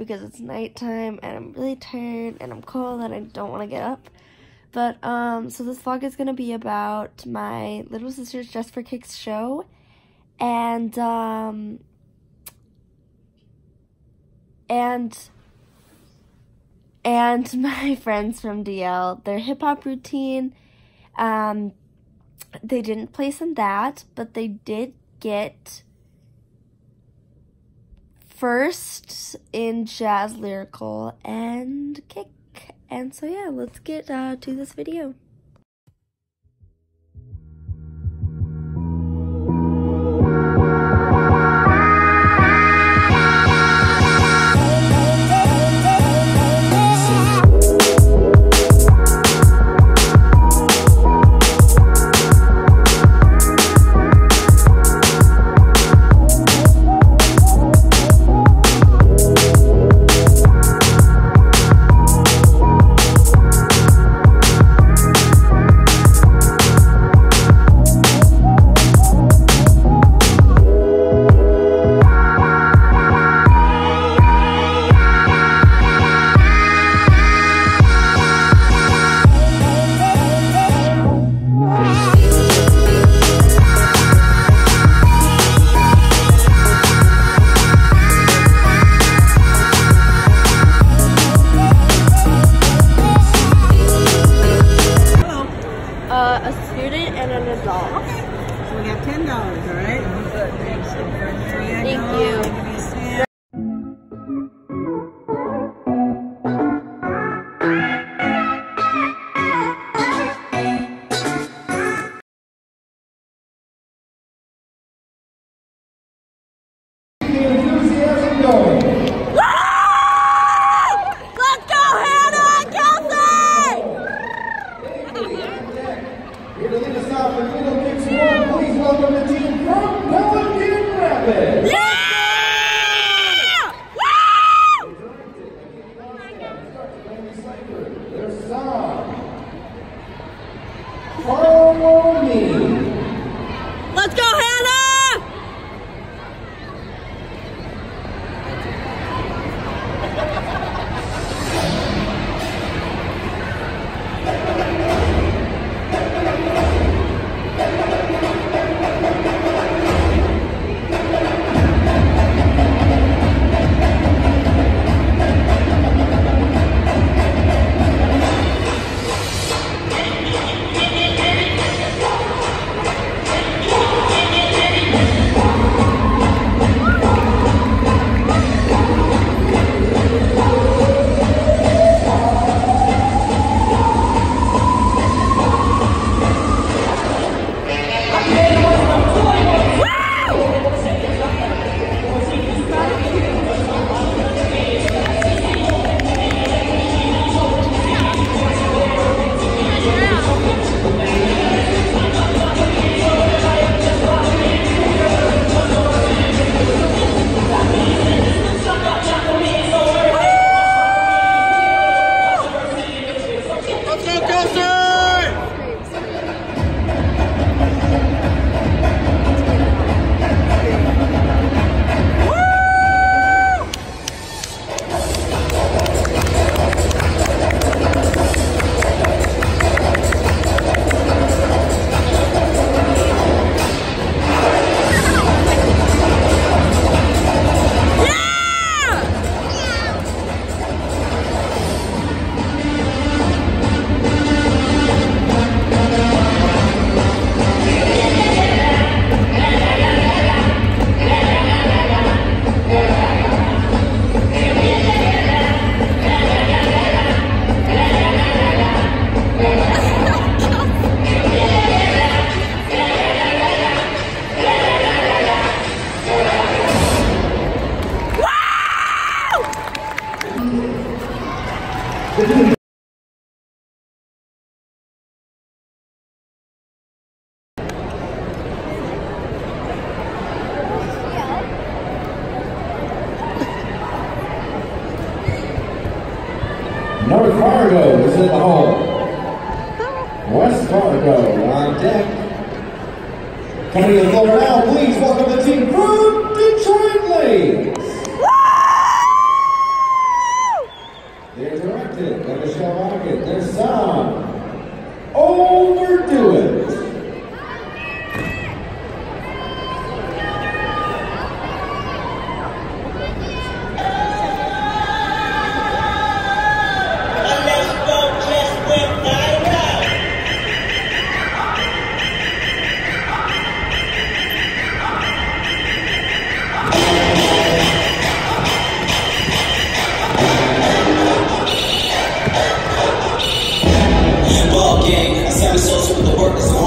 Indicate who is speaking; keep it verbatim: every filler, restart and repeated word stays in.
Speaker 1: because it's nighttime and I'm really tired and I'm cold and I don't want to get up. But, um, so this vlog is going to be about my little sister's Just for Kicks show. And, um, and, and my friends from D L, their hip-hop routine. Um, they didn't place in that, but they did get first in jazz, lyrical, and kick. And so yeah, let's get uh, to this video.
Speaker 2: Let's go, Hannah!
Speaker 3: North Fargo is in the hole. West Fargo on deck. Coming to the floor now, please welcome the team from Detroit Lakes. Rocket and Michelle Rocket, their song, Overdo It.
Speaker 4: Ball game, I said we social with the workers.